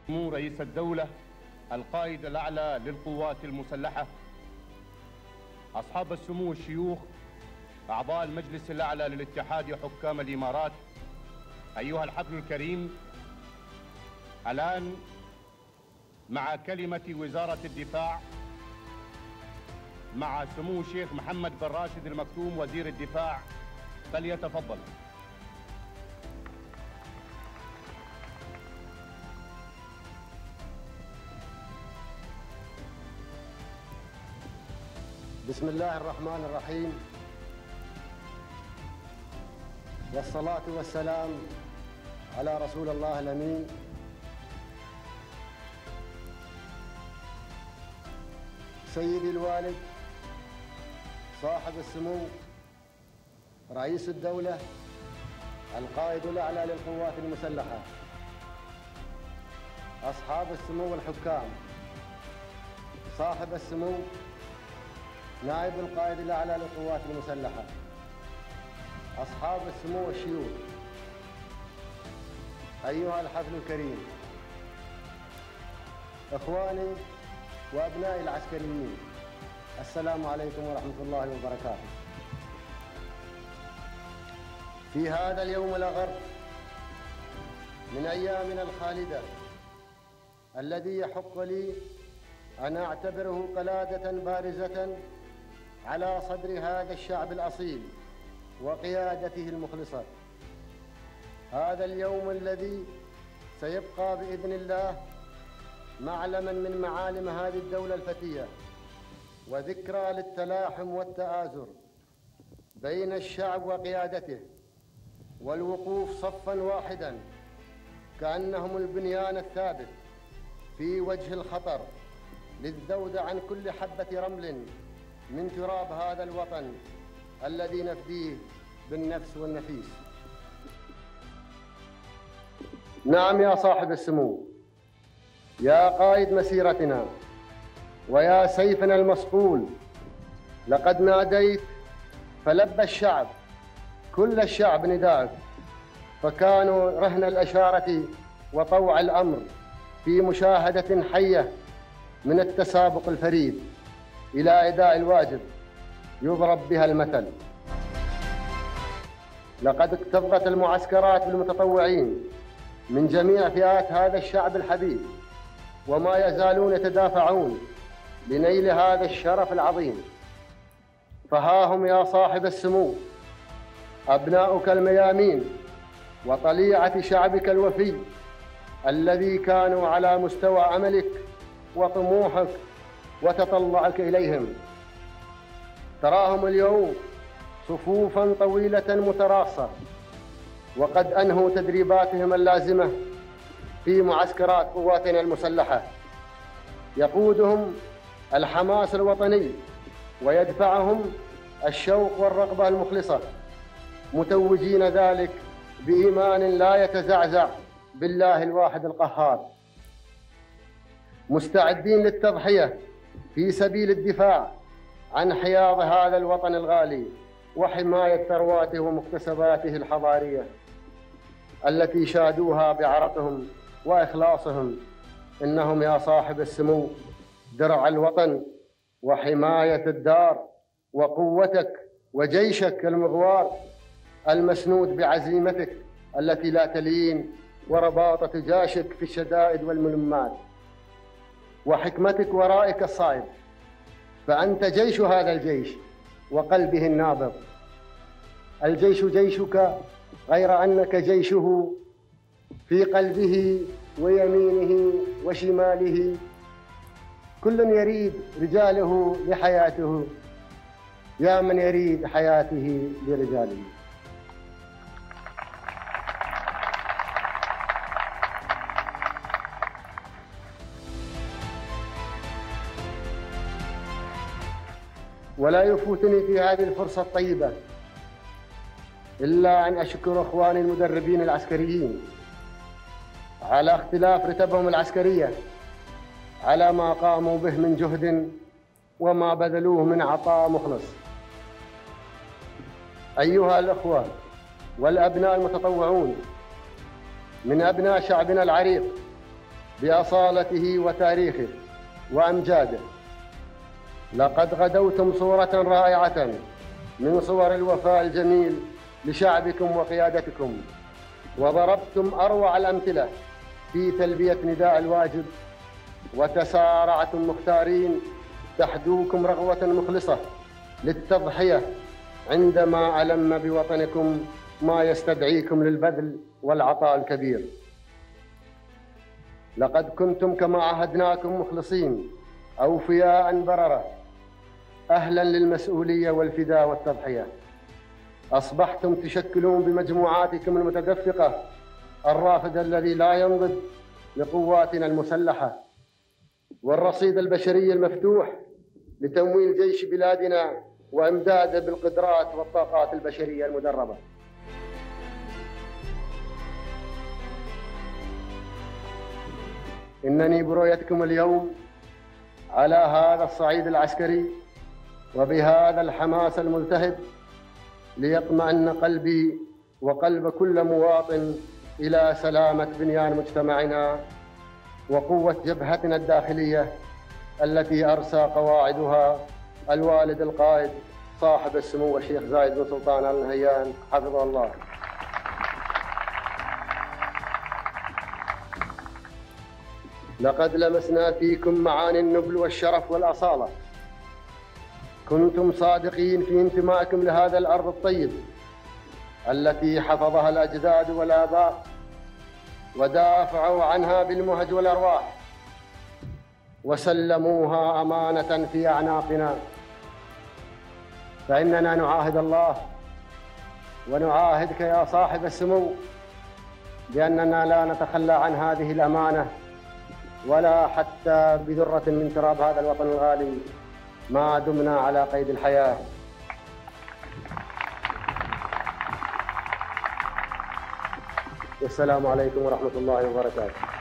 سمو رئيس الدولة القائد الأعلى للقوات المسلحة، أصحاب السمو الشيوخ، أعضاء المجلس الأعلى للاتحاد حكام الإمارات، أيها الحفل الكريم، الآن مع كلمة وزارة الدفاع مع سمو الشيخ محمد بن راشد المكتوم وزير الدفاع، فليتفضل. بسم الله الرحمن الرحيم، والصلاة والسلام على رسول الله الأمين سيدي الوالد صاحب السمو رئيس الدولة القائد الأعلى للقوات المسلحة، أصحاب السمو الحكام، صاحب السمو نائب القائد الأعلى للقوات المسلحة، أصحاب السمو الشيوخ، أيها الحفل الكريم، إخواني وأبنائي العسكريين، السلام عليكم ورحمة الله وبركاته. في هذا اليوم الأغر من أيامنا الخالدة الذي يحق لي أن أعتبره قلادة بارزة على صدر هذا الشعب الأصيل وقيادته المخلصة، هذا اليوم الذي سيبقى بإذن الله معلماً من معالم هذه الدولة الفتية وذكرى للتلاحم والتآزر بين الشعب وقيادته والوقوف صفاً واحداً كأنهم البنيان الثابت في وجه الخطر للذود عن كل حبة رمل من تراب هذا الوطن الذي نفديه بالنفس والنفيس. نعم يا صاحب السمو، يا قائد مسيرتنا ويا سيفنا المصقول، لقد ناديت فلبى الشعب، كل الشعب نداءك، فكانوا رهن الأشارة وطوع الأمر في مشاهدة حية من التسابق الفريد إلى أداء الواجب يضرب بها المثل. لقد اكتظت المعسكرات بالمتطوعين من جميع فئات هذا الشعب الحبيب، وما يزالون يتدافعون لنيل هذا الشرف العظيم. فها هم يا صاحب السمو أبناؤك الميامين وطليعة شعبك الوفي الذي كانوا على مستوى عملك وطموحك وتطلعك إليهم. تراهم اليوم صفوفاً طويلة متراصة وقد أنهوا تدريباتهم اللازمة في معسكرات قواتنا المسلحة، يقودهم الحماس الوطني ويدفعهم الشوق والرغبة المخلصة، متوجين ذلك بإيمان لا يتزعزع بالله الواحد القهار، مستعدين للتضحية في سبيل الدفاع عن حياض هذا الوطن الغالي وحماية ثرواته ومكتسباته الحضارية التي شادوها بعرقهم وإخلاصهم. إنهم يا صاحب السمو درع الوطن وحماية الدار وقوتك وجيشك المغوار المسنود بعزيمتك التي لا تلين ورباطة جاشك في الشدائد والملمات وحكمتك ورائك الصائب، فأنت جيش هذا الجيش وقلبه النابض. الجيش جيشك غير أنك جيشه في قلبه ويمينه وشماله، كل يريد رجاله لحياته، يا من يريد حياته لرجاله. ولا يفوتني في هذه الفرصة الطيبة إلا أن أشكر إخواني المدربين العسكريين على اختلاف رتبهم العسكرية على ما قاموا به من جهد وما بذلوه من عطاء مخلص. أيها الأخوة والأبناء المتطوعون من أبناء شعبنا العريق بأصالته وتاريخه وأمجاده. لقد غدوتم صورة رائعة من صور الوفاء الجميل لشعبكم وقيادتكم، وضربتم أروع الأمثلة في تلبية نداء الواجب، وتسارعتم مختارين تحدوكم رغوة مخلصة للتضحية عندما ألم بوطنكم ما يستدعيكم للبذل والعطاء الكبير. لقد كنتم كما عهدناكم مخلصين أوفياء بررة، أهلا للمسؤولية والفداء والتضحية. أصبحتم تشكلون بمجموعاتكم المتدفقة الرافد الذي لا ينضب لقواتنا المسلحة، والرصيد البشري المفتوح لتمويل جيش بلادنا وإمداده بالقدرات والطاقات البشرية المدربة. إنني برؤيتكم اليوم على هذا الصعيد العسكري وبهذا الحماس الملتهب ليطمئن قلبي وقلب كل مواطن إلى سلامة بنيان مجتمعنا وقوة جبهتنا الداخلية التي أرسى قواعدها الوالد القائد صاحب السمو الشيخ زايد بن سلطان آل نهيان حفظه الله. لقد لمسنا فيكم معاني النبل والشرف والأصالة. كنتم صادقين في انتمائكم لهذا الأرض الطيب التي حفظها الأجداد والآباء ودافعوا عنها بالمهج والأرواح وسلموها أمانة في أعناقنا. فإننا نعاهد الله ونعاهدك يا صاحب السمو بأننا لا نتخلى عن هذه الأمانة ولا حتى بذرة من تراب هذا الوطن الغالي ما دمنا على قيد الحياة. والسلام عليكم ورحمة الله وبركاته.